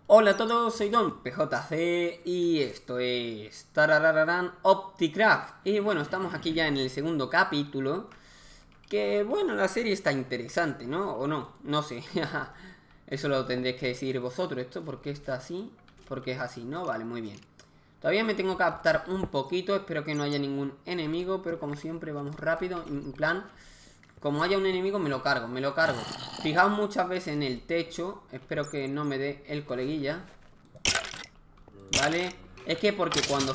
Hola a todos, soy Don PJC y esto es Tarararán Opticraft. Y bueno, estamos aquí ya en el segundo capítulo. Que bueno, la serie está interesante, ¿no? O no, no sé. Eso lo tendréis que decir vosotros. ¿Esto por qué está así? Porque es así, ¿no? Vale, muy bien. Todavía me tengo que adaptar un poquito. Espero que no haya ningún enemigo. Pero como siempre vamos rápido. En plan, como haya un enemigo me lo cargo, me lo cargo. Fijaos muchas veces en el techo. Espero que no me dé el coleguilla. ¿Vale? Es que porque cuando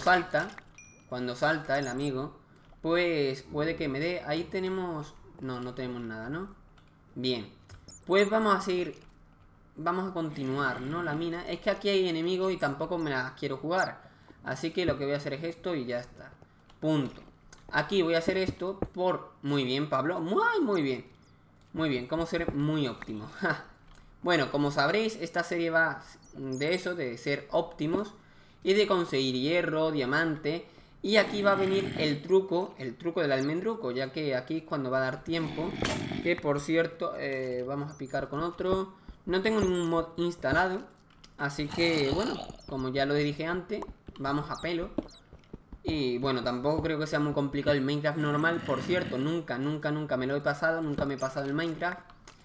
salta el amigo, pues puede que me dé. Ahí tenemos... No, no tenemos nada, ¿no? Bien. Pues vamos a seguir. Vamos a continuar, ¿no? La mina. Es que aquí hay enemigos y tampoco me las quiero jugar. Así que lo que voy a hacer es esto y ya está. Punto. Aquí voy a hacer esto por... Muy bien, Pablo. Muy bien. Muy bien, cómo ser muy óptimo. Bueno, como sabréis, esta serie va de eso, de ser óptimos y de conseguir hierro, diamante. Y aquí va a venir el truco del almendruco, ya que aquí es cuando va a dar tiempo. Que por cierto, vamos a picar con otro. No tengo ningún mod instalado, así que bueno, como ya lo dije antes, vamos a pelo. Y bueno, tampoco creo que sea muy complicado el Minecraft normal. Por cierto, nunca me lo he pasado. Nunca me he pasado el Minecraft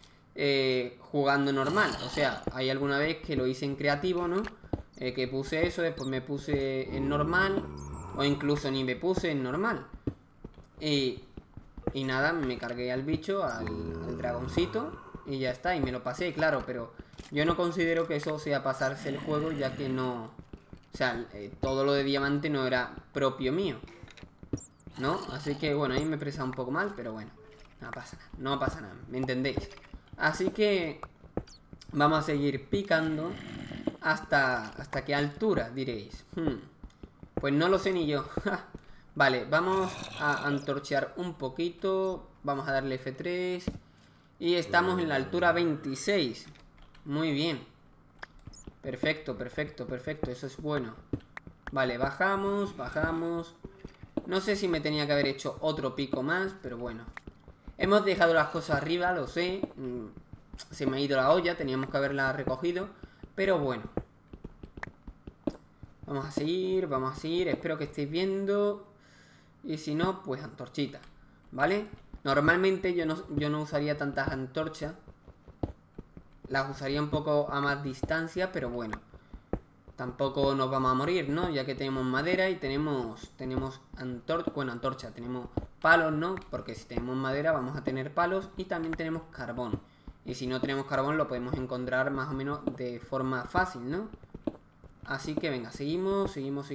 jugando normal. O sea, hay alguna vez que lo hice en creativo, ¿no? Que puse eso, después me puse en normal. O incluso ni me puse en normal. Y nada, me cargué al bicho, al dragoncito. Y ya está, y me lo pasé, claro. Pero yo no considero que eso sea pasarse el juego, ya que no... O sea, todo lo de diamante no era propio mío, ¿no? Así que bueno, ahí me he expresado un poco mal, pero bueno, no pasa nada, no pasa nada, ¿me entendéis? Así que vamos a seguir picando hasta qué altura, diréis. Pues no lo sé ni yo. Vale, vamos a antorchear un poquito. Vamos a darle F3. Y estamos en la altura 26. Muy bien. Perfecto, eso es bueno. Vale, bajamos. No sé si me tenía que haber hecho otro pico más, pero bueno. Hemos dejado las cosas arriba, lo sé. Se me ha ido la olla, teníamos que haberla recogido. Pero bueno. Vamos a seguir. Espero que estéis viendo. Y si no, pues antorchita, ¿vale? Normalmente yo no usaría tantas antorchas. Las usaría un poco a más distancia, pero bueno. Tampoco nos vamos a morir, ¿no? Ya que tenemos madera y tenemos antorcha, tenemos palos, ¿no? Porque si tenemos madera vamos a tener palos y también tenemos carbón. Y si no tenemos carbón lo podemos encontrar más o menos de forma fácil, ¿no? Así que venga, seguimos.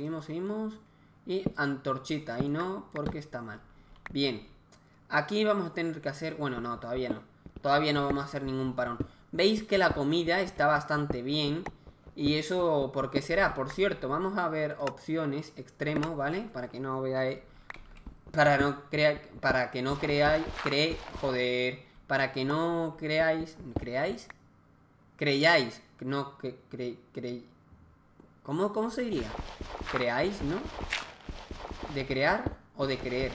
Y antorchita, y no, porque está mal. Bien, aquí vamos a tener que hacer... Bueno, no, todavía no. Todavía no vamos a hacer ningún parón. Veis que la comida está bastante bien. Y eso, ¿por qué será? Por cierto, vamos a ver opciones extremos, ¿vale? Para que no veáis... Para que no creáis... Para que no creáis... Creyáis. No, ¿Cómo se diría? Creáis, ¿no? ¿De crear o de creer?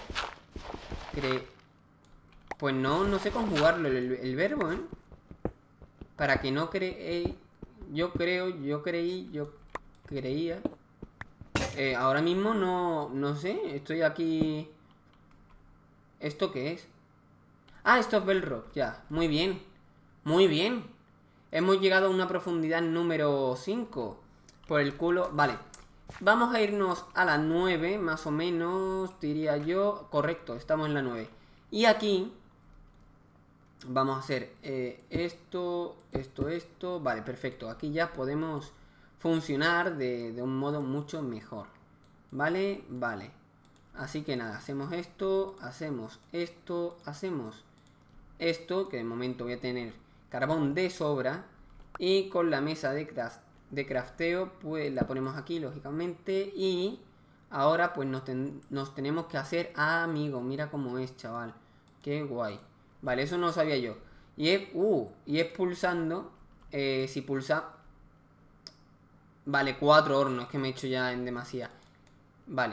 Pues no sé conjugarlo el verbo, ¿eh? Para que no creéis... Yo creía. Ahora mismo no sé, estoy aquí... ¿Esto qué es? Ah, esto es Bedrock, ya, muy bien. Hemos llegado a una profundidad número 5. Por el culo, vale. Vamos a irnos a la 9, más o menos, diría yo. Correcto, estamos en la 9. Y aquí vamos a hacer esto. Vale, perfecto. Aquí ya podemos funcionar de un modo mucho mejor. Vale. Así que nada, hacemos esto, hacemos esto, que de momento voy a tener carbón de sobra. Y con la mesa de crafteo, pues la ponemos aquí, lógicamente. Y ahora pues nos tenemos que hacer amigo. Mira cómo es, chaval. Qué guay. Vale, eso no lo sabía yo. Y es pulsando. Si pulsa... Vale, 4 hornos que me he hecho ya en demasía. Vale.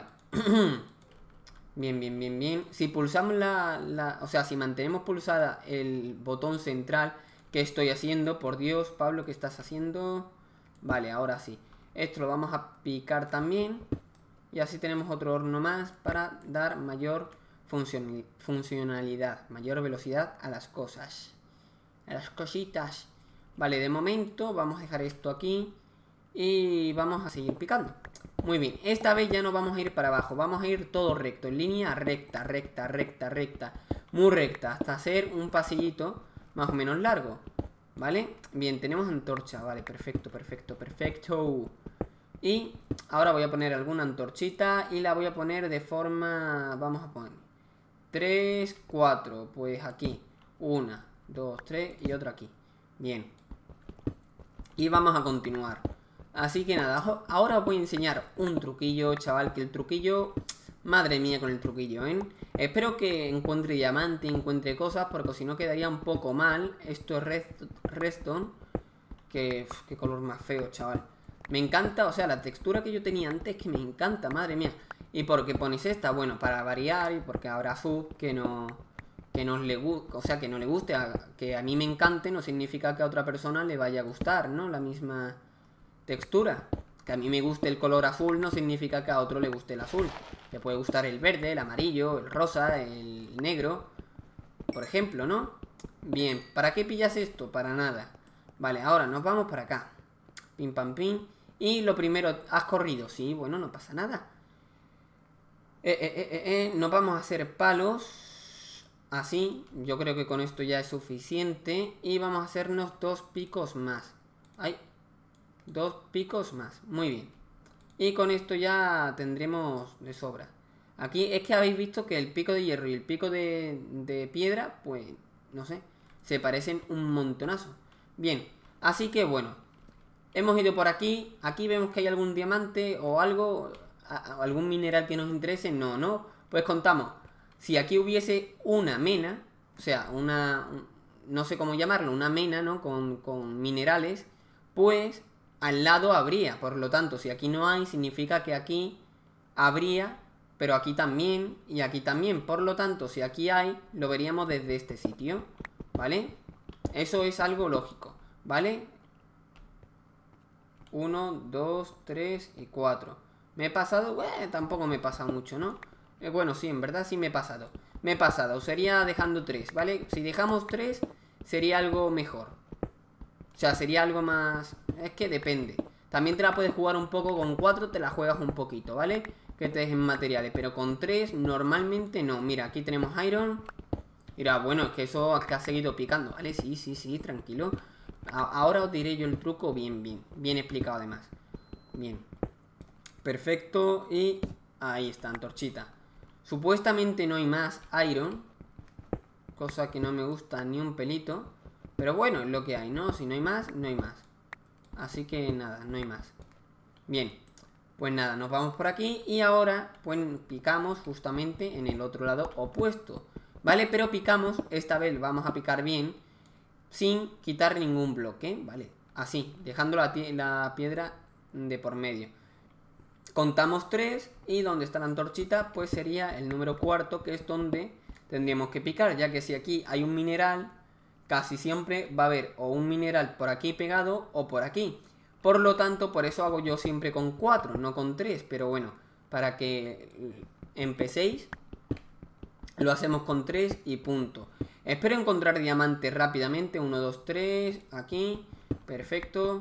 Bien. Si pulsamos o sea, si mantenemos pulsada el botón central, que estoy haciendo, por Dios, Pablo, ¿qué estás haciendo? Vale, ahora sí. Esto lo vamos a picar también. Y así tenemos otro horno más para dar mayor funcionalidad, mayor velocidad a las cosas. A las cositas. Vale, de momento vamos a dejar esto aquí. Y vamos a seguir picando. Muy bien, esta vez ya no vamos a ir para abajo. Vamos a ir todo recto, en línea recta, recta, recta, recta. Muy recta, hasta hacer un pasillito más o menos largo. ¿Vale? Bien, tenemos antorcha. Vale, perfecto, perfecto, perfecto. Y ahora voy a poner alguna antorchita. Y la voy a poner de forma... Vamos a poner 3, 4. Pues aquí 1, 2, 3 y otra aquí. Bien. Y vamos a continuar. Así que nada, ahora os voy a enseñar un truquillo, chaval. Que el truquillo... Madre mía con el truquillo, ¿eh? Espero que encuentre diamante, encuentre cosas, porque si no quedaría un poco mal. Esto es redstone. Qué color más feo, chaval. Me encanta, o sea, la textura que yo tenía antes, que me encanta, madre mía. ¿Y por qué ponéis esta? Bueno, para variar y porque habrá sub que no le guste, o sea, que no le guste. Que a mí me encante no significa que a otra persona le vaya a gustar, ¿no? La misma textura. Que a mí me guste el color azul no significa que a otro le guste el azul. Le puede gustar el verde, el amarillo, el rosa, el negro, por ejemplo, ¿no? Bien, ¿para qué pillas esto? Para nada. Vale, ahora nos vamos para acá. Pim, pam, pim. Y lo primero, ¿has corrido? Sí, bueno, no pasa nada. Nos vamos a hacer palos. Así, yo creo que con esto ya es suficiente. Y vamos a hacernos 2 picos más. ¡Ay! 2 picos más, muy bien. Y con esto ya tendremos de sobra. Aquí es que habéis visto que el pico de hierro y el pico de piedra, pues, no sé, se parecen un montonazo. Bien, así que bueno, hemos ido por aquí. Aquí vemos que hay algún diamante o algo, algún mineral que nos interese. No, pues contamos. Si aquí hubiese una mena, o sea, no sé cómo llamarlo, una mena, ¿no? Con minerales, pues... al lado habría, por lo tanto, si aquí no hay, significa que aquí habría, pero aquí también y aquí también. Por lo tanto, si aquí hay, lo veríamos desde este sitio, ¿vale? Eso es algo lógico, ¿vale? 1, 2, 3 y 4. ¿Me he pasado? Tampoco me he pasado mucho, ¿no? Bueno, sí, en verdad sí me he pasado. Me he pasado, sería dejando 3, ¿vale? Si dejamos 3, sería algo mejor. O sea, sería algo más... Es que depende. También te la puedes jugar un poco con 4, te la juegas un poquito, ¿vale? Que te dejen materiales. Pero con 3 normalmente no. Mira, aquí tenemos iron. Mira, bueno, es que eso que ha seguido picando, ¿vale? Sí, tranquilo. Ahora os diré yo el truco bien explicado además. Bien. Perfecto. Y ahí está, antorchita. Supuestamente no hay más iron. Cosa que no me gusta ni un pelito. Pero bueno, es lo que hay, ¿no? Si no hay más, no hay más. Así que nada, no hay más. Bien, pues nada, nos vamos por aquí. Y ahora, pues picamos justamente en el otro lado opuesto, ¿vale? Pero picamos, esta vez vamos a picar bien, sin quitar ningún bloque, ¿vale? Así, dejando la piedra de por medio. Contamos 3 y donde está la antorchita, pues sería el número 4, que es donde tendríamos que picar. Ya que si aquí hay un mineral... casi siempre va a haber o un mineral por aquí pegado o por aquí. Por lo tanto, por eso hago yo siempre con 4, no con 3. Pero bueno, para que empecéis, lo hacemos con 3 y punto. Espero encontrar diamantes rápidamente. 1, 2, 3, aquí. Perfecto.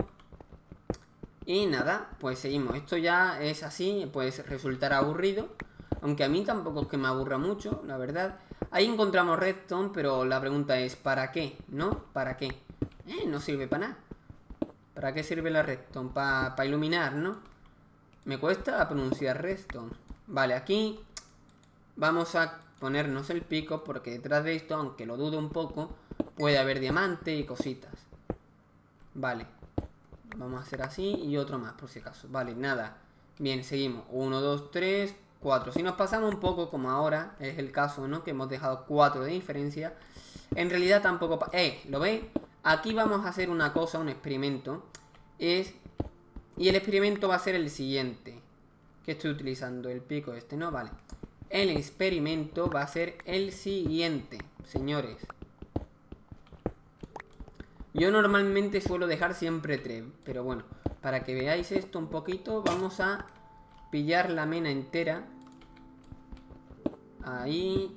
Y nada, pues seguimos. Esto ya es así, pues resultará aburrido. Aunque a mí tampoco es que me aburra mucho, la verdad. Ahí encontramos redstone, pero la pregunta es ¿para qué? ¿No? ¿Para qué? No sirve para nada. ¿Para qué sirve la redstone? Para iluminar, ¿no? Me cuesta pronunciar redstone. Vale, aquí vamos a ponernos el pico, porque detrás de esto, aunque lo dudo un poco, puede haber diamante y cositas. Vale. Vamos a hacer así y otro más, por si acaso. Vale, nada. Bien, seguimos. 1, 2, 3... 4. Si nos pasamos un poco, como ahora es el caso, ¿no? Que hemos dejado 4 de diferencia. En realidad tampoco... ¿lo veis? Aquí vamos a hacer una cosa, un experimento. Y el experimento va a ser el siguiente. Que estoy utilizando el pico este, ¿no? Vale. El experimento va a ser el siguiente, señores. Yo normalmente suelo dejar siempre 3. Pero bueno, para que veáis esto un poquito, vamos a pillar la mena entera. Ahí.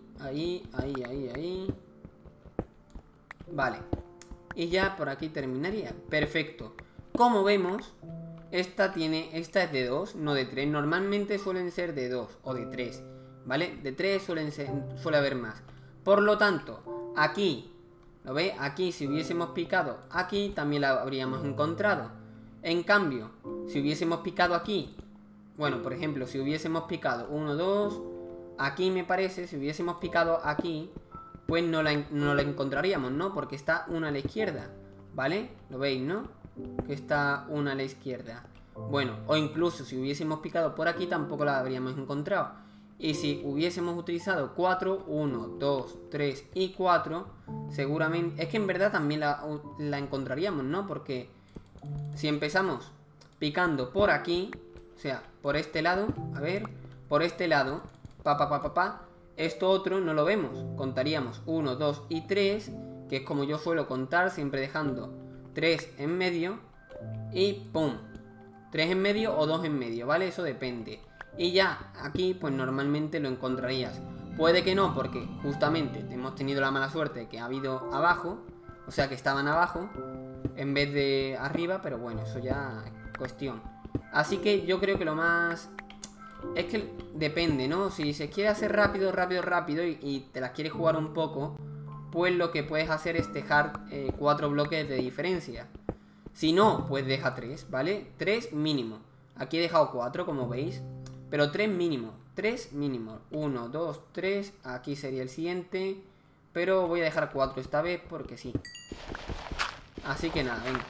Vale. Y ya por aquí terminaría. Perfecto. Como vemos, esta es de 2, no de 3. Normalmente suelen ser de 2 o de 3, ¿vale? De 3 suele haber más. Por lo tanto, aquí, ¿lo veis? Aquí si hubiésemos picado aquí, también la habríamos encontrado. En cambio, si hubiésemos picado aquí, bueno, por ejemplo, si hubiésemos picado 1, 2, aquí me parece, si hubiésemos picado aquí, pues no la encontraríamos, ¿no? Porque está una a la izquierda, ¿vale? ¿Lo veis, no? Que está una a la izquierda. Bueno, o incluso si hubiésemos picado por aquí tampoco la habríamos encontrado. Y si hubiésemos utilizado 4, 1, 2, 3 y 4, seguramente... Es que en verdad también la encontraríamos, ¿no? Porque si empezamos picando por aquí, o sea, por este lado, a ver, por este lado, esto otro no lo vemos. Contaríamos 1, 2 y 3, que es como yo suelo contar, siempre dejando 3 en medio y ¡pum! 3 en medio o 2 en medio, ¿vale? Eso depende. Y ya aquí pues normalmente lo encontrarías. Puede que no, porque justamente hemos tenido la mala suerte que ha habido abajo, o sea que estaban abajo en vez de arriba, pero bueno, eso ya es cuestión. Así que yo creo que lo más... Es que depende, ¿no? Si se quiere hacer rápido y te las quieres jugar un poco, pues lo que puedes hacer es dejar 4 bloques de diferencia. Si no, pues deja 3, ¿vale? 3 mínimo. Aquí he dejado 4, como veis, pero 3 mínimo. 3 mínimo. 1, 2, 3. Aquí sería el siguiente. Pero voy a dejar 4 esta vez porque sí. Así que nada, venga.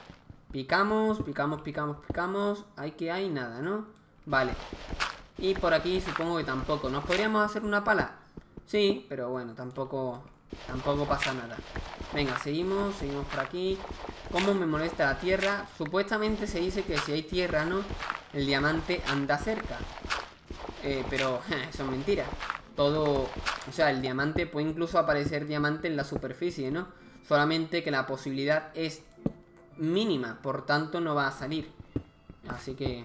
Picamos. Hay nada, ¿no? Vale. Y por aquí supongo que tampoco. ¿Nos podríamos hacer una pala? Sí, pero bueno, tampoco pasa nada. Venga, seguimos por aquí. ¿Cómo me molesta la tierra? Supuestamente se dice que si hay tierra, ¿no? El diamante anda cerca. Pero eso es mentira. O sea, el diamante puede incluso aparecer diamante en la superficie, ¿no? Solamente que la posibilidad es mínima, por tanto no va a salir. Así que...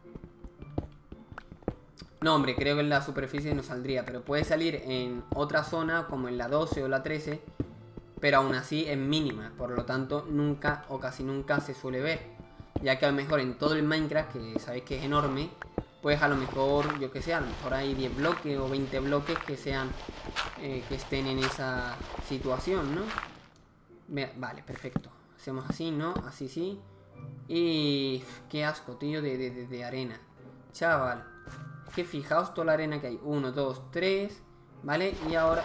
No, hombre, creo que en la superficie no saldría, pero puede salir en otra zona, como en la 12 o la 13, pero aún así es mínima, por lo tanto nunca o casi nunca se suele ver. Ya que a lo mejor en todo el Minecraft, que sabéis que es enorme, pues a lo mejor, yo que sé, a lo mejor hay 10 bloques o 20 bloques que estén en esa situación, ¿no? Vale, perfecto. Hacemos así, ¿no? Así sí. Y... qué asco, tío, de arena. Chaval. Es que fijaos toda la arena que hay. 1, 2, 3. ¿Vale? Y ahora...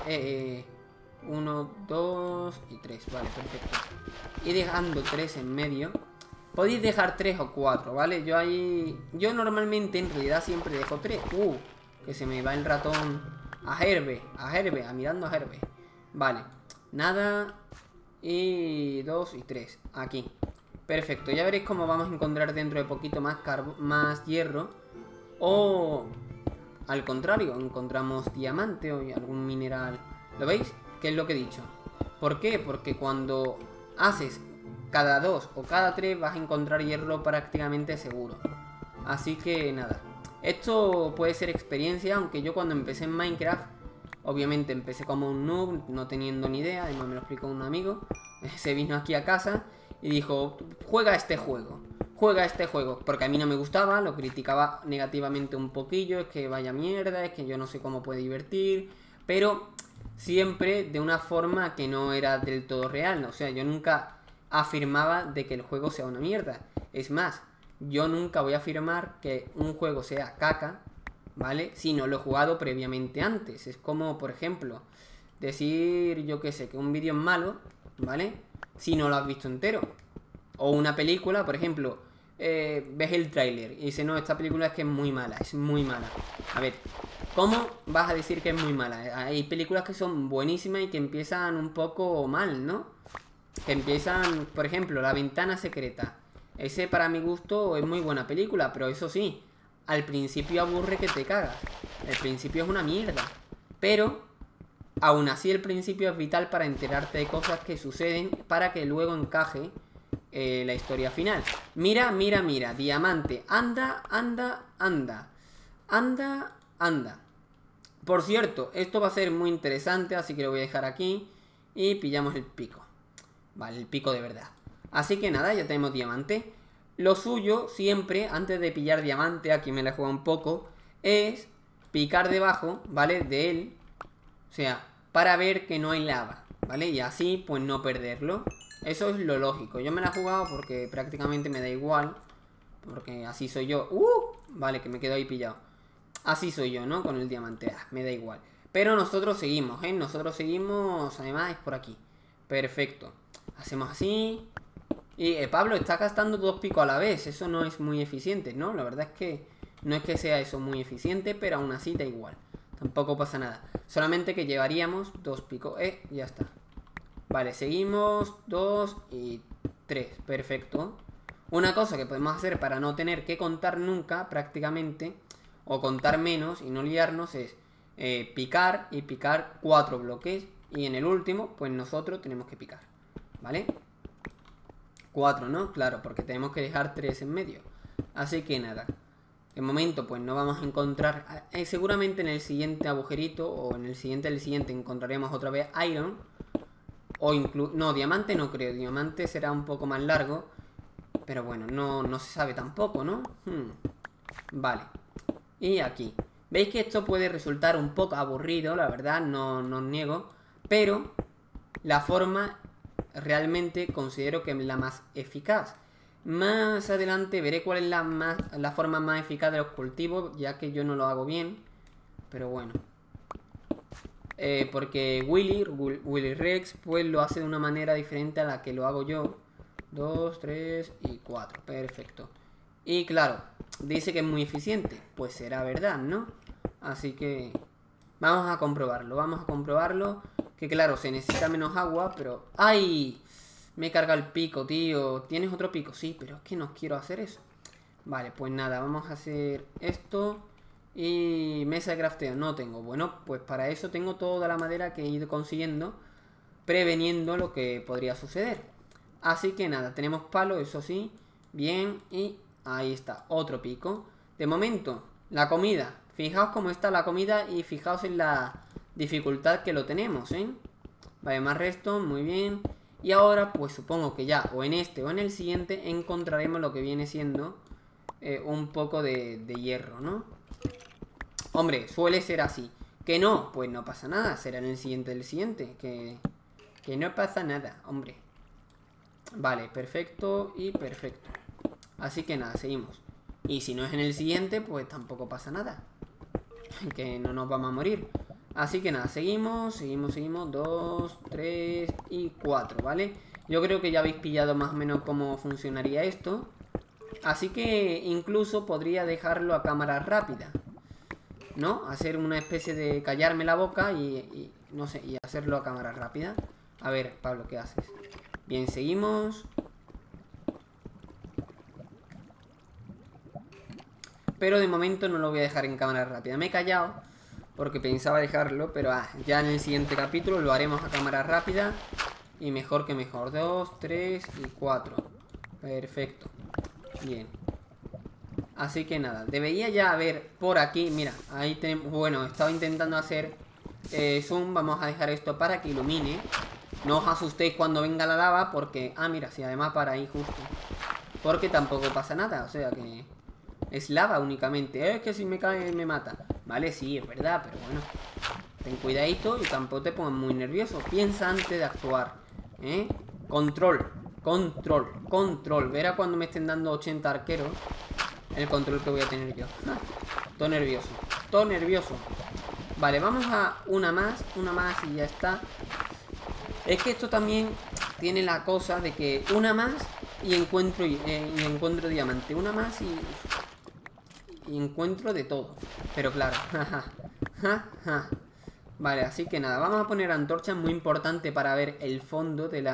1, 2 y 3. Vale, perfecto. Y dejando 3 en medio. Podéis dejar 3 o 4, ¿vale? Yo normalmente en realidad siempre dejo 3. Que se me va el ratón a Herbe, mirando a Herbe. Vale, nada. Y 2 y 3, aquí. Perfecto, ya veréis cómo vamos a encontrar dentro de poquito más hierro. O al contrario, encontramos diamante o algún mineral. ¿Lo veis? ¿Qué es lo que he dicho? ¿Por qué? Porque cuando haces cada 2 o cada 3 vas a encontrar hierro prácticamente seguro. Así que nada. Esto puede ser experiencia, aunque yo cuando empecé en Minecraft, obviamente empecé como un noob, no teniendo ni idea. Además me lo explicó un amigo. Se vino aquí a casa y dijo, juega este juego, porque a mí no me gustaba, lo criticaba negativamente un poquillo, es que vaya mierda, es que yo no sé cómo puede divertir, pero siempre de una forma que no era del todo real, ¿no? O sea, yo nunca afirmaba de que el juego sea una mierda. Es más, yo nunca voy a afirmar que un juego sea caca, ¿vale? Si no lo he jugado previamente antes. Es como, por ejemplo, decir, yo qué sé, que un vídeo es malo, ¿vale? Si no lo has visto entero. O una película, por ejemplo, ves el tráiler y dices, no, esta película es que es muy mala. A ver, ¿cómo vas a decir que es muy mala? Hay películas que son buenísimas y que empiezan un poco mal, ¿no? Que empiezan, por ejemplo, La Ventana Secreta. Ese para mi gusto es muy buena película, pero eso sí, al principio aburre que te cagas. El principio es una mierda. Pero aún así el principio es vital para enterarte de cosas que suceden para que luego encaje la historia final. Mira, mira, mira. Diamante. Anda, anda, anda. Anda, anda. Por cierto, esto va a ser muy interesante, así que lo voy a dejar aquí. Y pillamos el pico. Vale, el pico de verdad. Así que nada, ya tenemos diamante. Lo suyo, siempre, antes de pillar diamante, aquí me la he jugado un poco, es picar debajo, ¿vale? De él. O sea, para ver que no hay lava, ¿vale? Y así, pues no perderlo. Eso es lo lógico. Yo me la he jugado porque prácticamente me da igual. Porque así soy yo. Vale, que me quedo ahí pillado. Así soy yo, ¿no? Con el diamante. Me da igual. Pero nosotros seguimos, ¿eh? Nosotros seguimos. Además es por aquí. Perfecto. Hacemos así. Y Pablo está gastando 2 picos a la vez. Eso no es muy eficiente, ¿no? La verdad es que no es que sea eso muy eficiente, pero aún así da igual. Tampoco pasa nada. Solamente que llevaríamos 2 picos. Ya está. Vale, seguimos. 2 y 3. Perfecto. Una cosa que podemos hacer para no tener que contar nunca, prácticamente, o contar menos y no liarnos, es picar y picar 4 bloques. Y en el último, pues nosotros tenemos que picar. ¿Vale? 4, ¿no? Claro, porque tenemos que dejar 3 en medio. Así que nada. De momento, pues no vamos a encontrar... seguramente en el siguiente agujerito o en el siguiente encontraremos otra vez iron. O no, diamante no creo. Diamante será un poco más largo. Pero bueno, no se sabe tampoco, ¿no? Vale. Y aquí. Veis que esto puede resultar un poco aburrido, la verdad, no os niego. Pero la forma realmente considero que es la más eficaz. Más adelante veré cuál es la forma más eficaz de los cultivos, ya que yo no lo hago bien. Pero bueno. Porque Willy Rex, pues lo hace de una manera diferente a la que lo hago yo. 2, 3 y 4. Perfecto. Y claro, dice que es muy eficiente. Pues será verdad, ¿no? Así que vamos a comprobarlo. Vamos a comprobarlo. Que claro, se necesita menos agua, pero... ¡Ay! Me carga el pico, tío. ¿Tienes otro pico? Sí, pero es que no quiero hacer eso. Vale, pues nada, vamos a hacer esto. Y mesa de crafteo no tengo. Bueno, pues para eso tengo toda la madera que he ido consiguiendo, preveniendo lo que podría suceder. Así que nada, tenemos palo, eso sí. Bien, y ahí está, otro pico. De momento, la comida. Fijaos cómo está la comida y fijaos en la dificultad que lo tenemos, ¿eh? Vale, más resto, muy bien. Y ahora, pues supongo que ya, o en este o en el siguiente, encontraremos lo que viene siendo un poco de hierro, ¿no? Hombre, suele ser así. Que no, pues no pasa nada, será en el siguiente del siguiente. Que no pasa nada, hombre. Vale, perfecto y perfecto. Así que nada, seguimos. Y si no es en el siguiente, pues tampoco pasa nada. Que no nos vamos a morir. Así que nada, seguimos. 2, 3 y 4, ¿vale? Yo creo que ya habéis pillado más o menos cómo funcionaría esto. Así que incluso podría dejarlo a cámara rápida, ¿no? Hacer una especie de callarme la boca y no sé, y hacerlo a cámara rápida. A ver, Pablo, ¿qué haces? Bien, seguimos. Pero de momento no lo voy a dejar en cámara rápida. Me he callado porque pensaba dejarlo, pero ya en el siguiente capítulo lo haremos a cámara rápida. Y mejor que mejor. 2, 3 y 4. Perfecto. Bien. Así que nada, debería ya haber por aquí. Mira, ahí tenemos. Bueno, estaba intentando hacer zoom. Vamos a dejar esto para que ilumine. No os asustéis cuando venga la lava porque... mira, sí, además para ahí justo. Porque tampoco pasa nada, o sea que... Es lava únicamente. Es que si me cae me mata. Vale, sí, es verdad, pero bueno. Ten cuidadito y tampoco te pongas muy nervioso. Piensa antes de actuar. Control. Verá cuando me estén dando 80 arqueros el control que voy a tener yo. Todo nervioso. Vale, vamos a una más y ya está. Es que esto también tiene la cosa de que una más y encuentro diamante. Una más y encuentro de todo. Pero claro. Vale, así que nada, vamos a poner antorchas, muy importante para ver el fondo de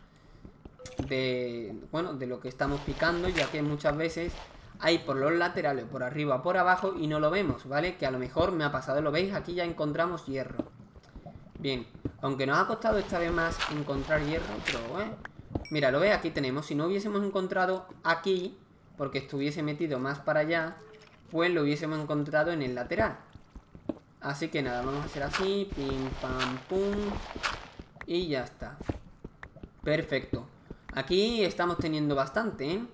de lo que estamos picando, ya que muchas veces hay por los laterales, por arriba, por abajo y no lo vemos, ¿vale? Que a lo mejor me ha pasado, lo veis, aquí ya encontramos hierro. Bien, aunque nos ha costado esta vez más encontrar hierro, pero Mira, lo ves, aquí tenemos. Si no hubiésemos encontrado aquí, porque estuviese metido más para allá, pues lo hubiésemos encontrado en el lateral. Así que nada, vamos a hacer así. Pim, pam, pum. Y ya está. Perfecto. Aquí estamos teniendo bastante, ¿eh?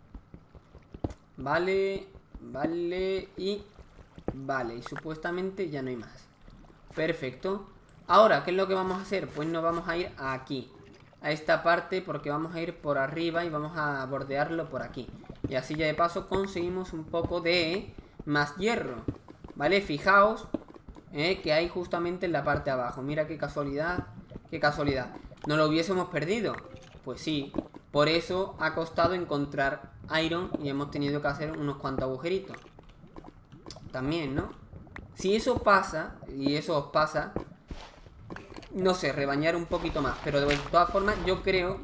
Vale, vale y vale. Y supuestamente ya no hay más. Perfecto. Ahora, ¿qué es lo que vamos a hacer? Pues nos vamos a ir aquí, a esta parte, porque vamos a ir por arriba y vamos a bordearlo por aquí. Y así ya de paso conseguimos un poco de más hierro. ¿Vale? Fijaos que hay justamente en la parte de abajo. Mira qué casualidad, qué casualidad. ¿No lo hubiésemos perdido? Pues sí. Por eso ha costado encontrar iron y hemos tenido que hacer unos cuantos agujeritos. También, ¿no? Si eso pasa, y eso os pasa, no sé, rebañar un poquito más. Pero de todas formas, yo creo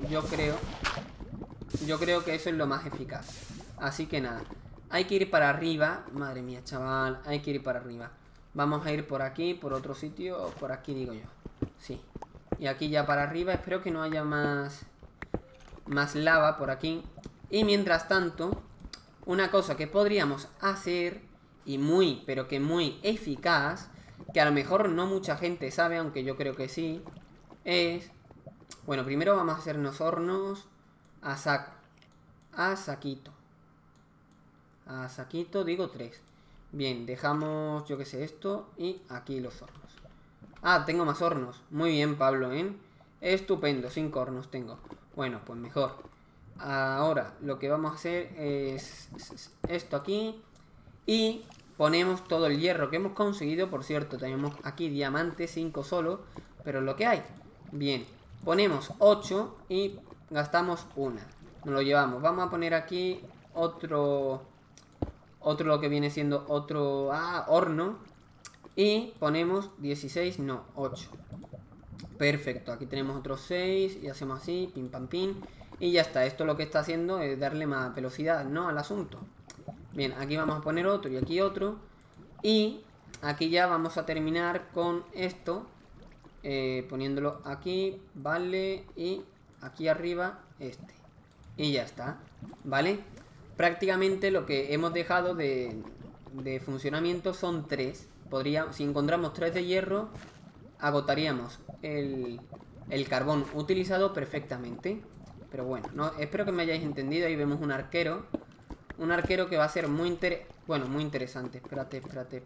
que eso es lo más eficaz. Así que nada, hay que ir para arriba. Madre mía, chaval, hay que ir para arriba. Vamos a ir por aquí, por otro sitio. Por aquí digo yo, sí. Y aquí ya para arriba, espero que no haya más lava por aquí. Y mientras tanto, una cosa que podríamos hacer, y muy, pero que muy eficaz, que a lo mejor no mucha gente sabe, aunque yo creo que sí, es... Bueno, primero vamos a hacernos hornos a saco. A saquito. A saquito, digo 3. Bien, dejamos, yo que sé, esto y aquí los hornos. Ah, tengo más hornos. Muy bien, Pablo, ¿eh? Estupendo, 5 hornos tengo. Bueno, pues mejor. Ahora, lo que vamos a hacer es esto aquí. Y ponemos todo el hierro que hemos conseguido. Por cierto, tenemos aquí diamantes, 5 solo, pero es lo que hay. Bien, ponemos 8 y gastamos una. Nos lo llevamos. Vamos a poner aquí otro lo que viene siendo otro horno. Y ponemos 16, no, 8. Perfecto, aquí tenemos otros 6 y hacemos así, pim pam pim. Y ya está, esto lo que está haciendo es darle más velocidad, ¿no?, al asunto. Bien, aquí vamos a poner otro y aquí otro. Y aquí ya vamos a terminar con esto, poniéndolo aquí, vale. Y aquí arriba este. Y ya está, ¿vale? Prácticamente lo que hemos dejado de funcionamiento son 3. Si encontramos 3 de hierro, agotaríamos el carbón utilizado perfectamente. Pero bueno, no, espero que me hayáis entendido. Ahí vemos un arquero. Un arquero que va a ser muy interesante. Espérate.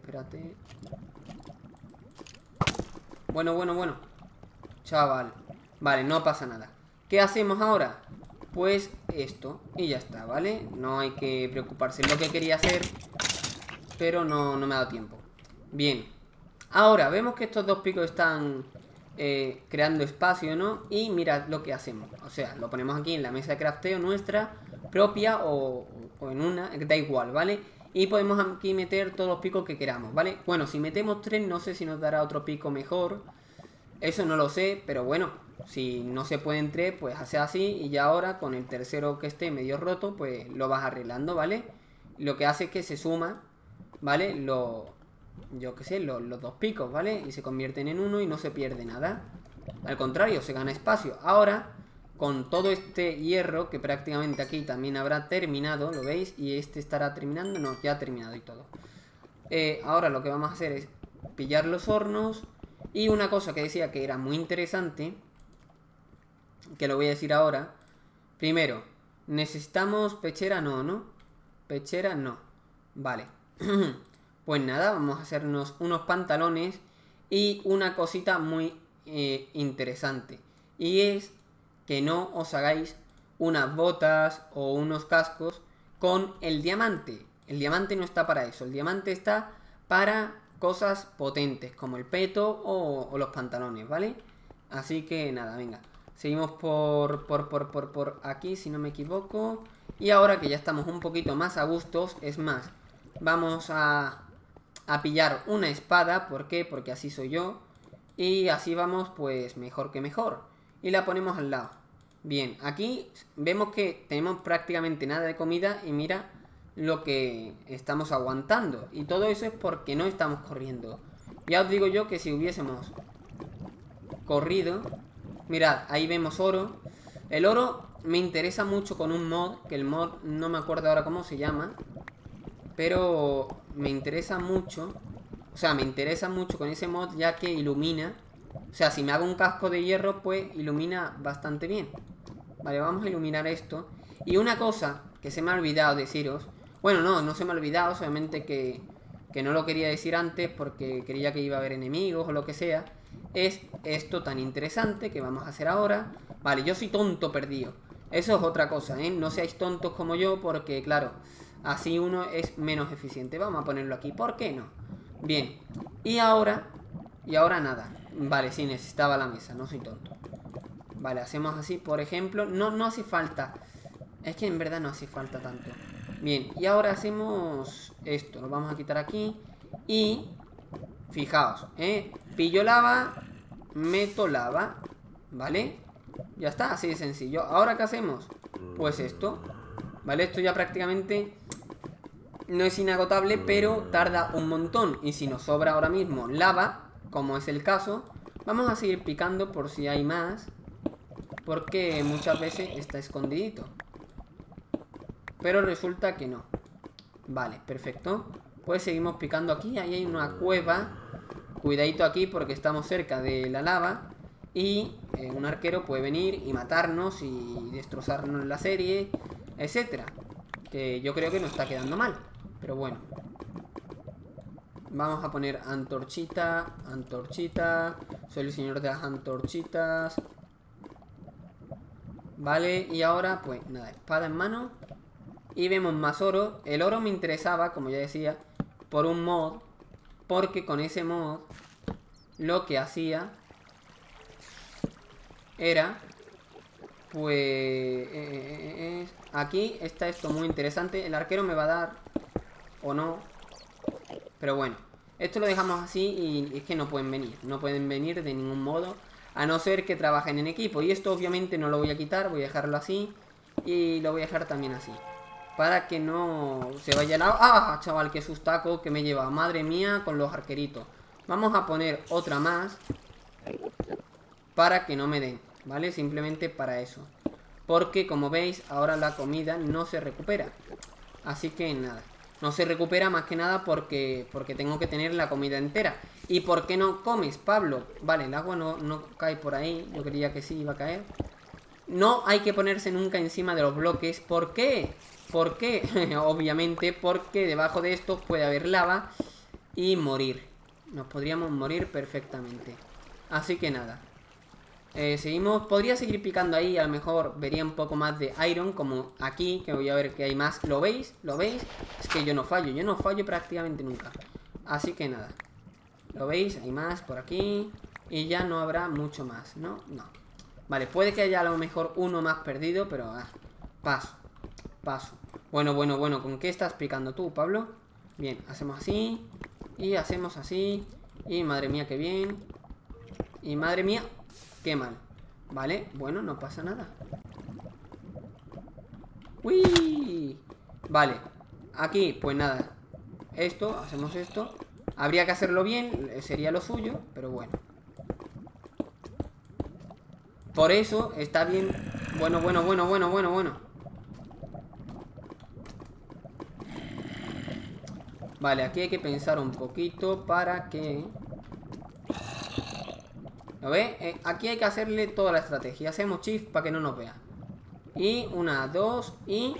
Bueno. Chaval. Vale, no pasa nada. ¿Qué hacemos ahora? Pues esto. Y ya está, ¿vale? No hay que preocuparse. Es lo que quería hacer, pero no me ha dado tiempo. Bien. Ahora, vemos que estos dos picos están creando espacio, ¿no? Y mirad lo que hacemos. O sea, lo ponemos aquí en la mesa de crafteo nuestra propia o en una, da igual, ¿vale? Y podemos aquí meter todos los picos que queramos, ¿vale? Bueno, si metemos 3, no sé si nos dará otro pico mejor. Eso no lo sé, pero bueno, si no se pueden 3, pues hace así. Y ya ahora, con el tercero que esté medio roto, pues lo vas arreglando, ¿vale? Lo que hace es que se suma, ¿vale? Yo qué sé, los dos picos, ¿vale? Y se convierten en uno y no se pierde nada. Al contrario, se gana espacio. Ahora, con todo este hierro, que prácticamente aquí también habrá terminado, ¿lo veis? Y este estará terminando, no, ya ha terminado y todo. Ahora lo que vamos a hacer es pillar los hornos. Y una cosa que decía que era muy interesante, que lo voy a decir ahora. Primero, necesitamos pechera, no. Pechera, no. Vale. Pues nada, vamos a hacernos unos pantalones y una cosita muy interesante. Y es que no os hagáis unas botas o unos cascos con el diamante. El diamante no está para eso. El diamante está para cosas potentes, como el peto o los pantalones, ¿vale? Así que nada, venga. Seguimos por aquí, si no me equivoco. Y ahora que ya estamos un poquito más a gustos, es más, vamos a pillar una espada. ¿Por qué? Porque así soy yo. Y así vamos pues mejor que mejor. Y la ponemos al lado. Bien, aquí vemos que tenemos prácticamente nada de comida. Y mira lo que estamos aguantando. Y todo eso es porque no estamos corriendo. Ya os digo yo que si hubiésemos corrido... Mirad, ahí vemos oro. El oro me interesa mucho con un mod, que el mod no me acuerdo ahora cómo se llama, pero me interesa mucho. O sea, me interesa mucho con ese mod ya que ilumina. O sea, si me hago un casco de hierro, pues ilumina bastante bien. Vale, vamos a iluminar esto. Y una cosa que se me ha olvidado deciros. Bueno, no se me ha olvidado, solamente que no lo quería decir antes porque creía que iba a haber enemigos o lo que sea. Es esto tan interesante que vamos a hacer ahora. Vale, yo soy tonto perdido. Eso es otra cosa, ¿eh? No seáis tontos como yo porque, claro, así uno es menos eficiente. Vamos a ponerlo aquí, ¿por qué no? Bien, y ahora nada. Vale, sí, necesitaba la mesa, no soy tonto. Vale, hacemos así, por ejemplo. No hace falta. Es que en verdad no hace falta tanto. Bien, y ahora hacemos esto. Lo vamos a quitar aquí. Y fijaos, pillo lava, meto lava. ¿Vale? Ya está, así de sencillo. ¿Ahora qué hacemos? Pues esto. ¿Vale? Esto ya prácticamente no es inagotable, pero tarda un montón. Y si nos sobra ahora mismo lava, como es el caso, vamos a seguir picando por si hay más, porque muchas veces está escondidito. Pero resulta que no. Vale, perfecto. Pues seguimos picando aquí. Ahí hay una cueva. Cuidadito aquí porque estamos cerca de la lava. Y un arquero puede venir y matarnos y destrozarnos la serie, etcétera. Que yo creo que no está quedando mal. Pero bueno. Vamos a poner antorchita. Antorchita. Soy el señor de las antorchitas. Vale, y ahora pues nada, espada en mano. Y vemos más oro. El oro me interesaba, como ya decía, por un mod. Porque con ese mod lo que hacía era, pues aquí está esto muy interesante. El arquero me va a dar o no, pero bueno, esto lo dejamos así. Y es que no pueden venir. No pueden venir de ningún modo, a no ser que trabajen en equipo. Y esto obviamente no lo voy a quitar. Voy a dejarlo así. Y lo voy a dejar también así, para que no se vaya la... ¡Ah, chaval! ¡Qué sustaco que me lleva! Madre mía, con los arqueritos. Vamos a poner otra más para que no me den, ¿vale? Simplemente para eso. Porque, como veis, ahora la comida no se recupera. Así que nada. No se recupera más que nada porque tengo que tener la comida entera. ¿Y por qué no comes, Pablo? Vale, el agua no cae por ahí. Yo creía que sí iba a caer. No hay que ponerse nunca encima de los bloques. ¿Por qué? ¿Por qué? Obviamente porque debajo de esto puede haber lava y morir. Nos podríamos morir perfectamente. Así que nada. Seguimos. Podría seguir picando ahí. A lo mejor vería un poco más de iron, como aquí, que voy a ver que hay más. ¿Lo veis? ¿Lo veis? Es que yo no fallo. Yo no fallo prácticamente nunca. Así que nada. ¿Lo veis? Hay más por aquí. Y ya no habrá mucho más, ¿no? No. Vale, puede que haya a lo mejor uno más perdido, pero paso. Paso. Bueno. ¿Con qué estás picando tú, Pablo? Bien, hacemos así. Y hacemos así. Y madre mía, qué bien. Y madre mía, qué mal. Vale, bueno, no pasa nada. ¡Uy! Vale, aquí, pues nada. Esto, hacemos esto. Habría que hacerlo bien, sería lo suyo, pero bueno. Por eso está bien. Bueno. Vale, aquí hay que pensar un poquito para que... ¿Lo ve? Aquí hay que hacerle toda la estrategia. Hacemos shift para que no nos vea. Y una, dos, y...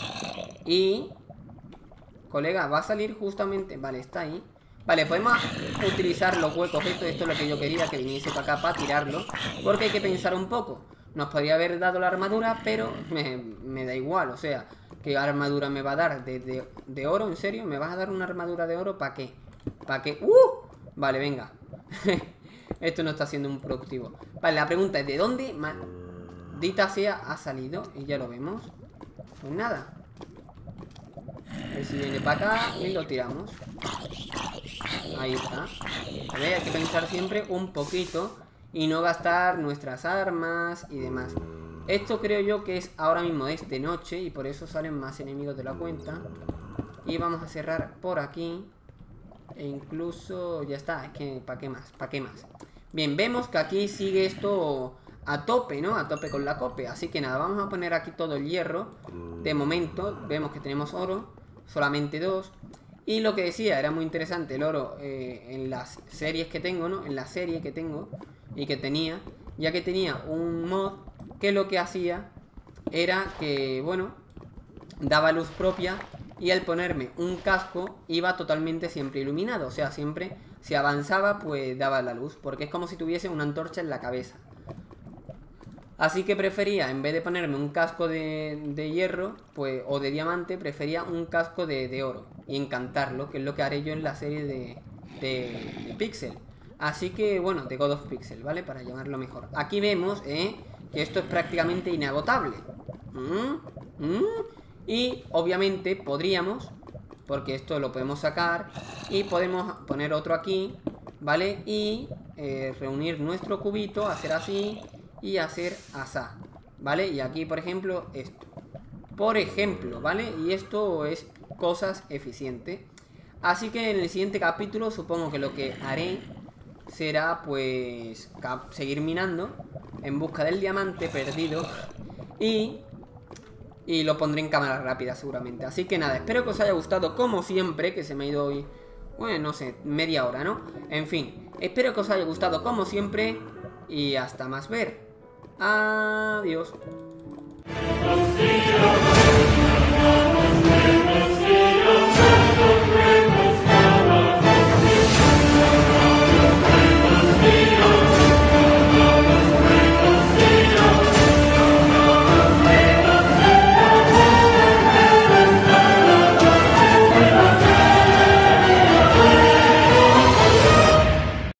Colega, va a salir justamente... Vale, está ahí. Vale, podemos utilizar los huecos. Esto es lo que yo quería, que viniese para acá para tirarlo. Porque hay que pensar un poco. Nos podría haber dado la armadura, pero me da igual. O sea, ¿qué armadura me va a dar? ¿De oro? ¿En serio? ¿Me vas a dar una armadura de oro? ¿Para qué? ¿Para qué? Vale, venga. Esto no está siendo muy productivo. Vale, la pregunta es, ¿de dónde maldita sea ha salido? Y ya lo vemos. Pues nada. A ver si viene para acá y lo tiramos. Ahí está. A ver, hay que pensar siempre un poquito y no gastar nuestras armas y demás. Esto creo yo que es ahora mismo es de noche y por eso salen más enemigos de la cuenta. Y vamos a cerrar por aquí. E incluso ya está, es que ¿para qué más? ¿Para qué más? Bien, vemos que aquí sigue esto a tope, ¿no? A tope con la cope. Así que nada, vamos a poner aquí todo el hierro. De momento, vemos que tenemos oro, solamente 2. Y lo que decía, era muy interesante el oro en las series que tengo, ¿no? En la serie que tengo y que tenía, ya que tenía un mod que lo que hacía era que, bueno, daba luz propia y al ponerme un casco iba totalmente siempre iluminado. O sea, siempre si avanzaba pues daba la luz, porque es como si tuviese una antorcha en la cabeza. Así que prefería, en vez de ponerme un casco de hierro pues, o de diamante, prefería un casco de oro y encantarlo, que es lo que haré yo en la serie de Pixel. Así que, bueno, de God of Pixel, ¿vale? Para llamarlo mejor. Aquí vemos, que esto es prácticamente inagotable. Y, obviamente, podríamos, porque esto lo podemos sacar, y podemos poner otro aquí, ¿vale? Y reunir nuestro cubito, hacer así y hacer asá, ¿vale? Y aquí, por ejemplo, esto. Por ejemplo, ¿vale? Y esto es cosas eficientes. Así que en el siguiente capítulo supongo que lo que haré será pues seguir minando en busca del diamante perdido y lo pondré en cámara rápida seguramente. Así que nada, espero que os haya gustado como siempre, que se me ha ido hoy, bueno, no sé, media hora, ¿no? En fin, espero que os haya gustado como siempre y hasta más ver. Adiós.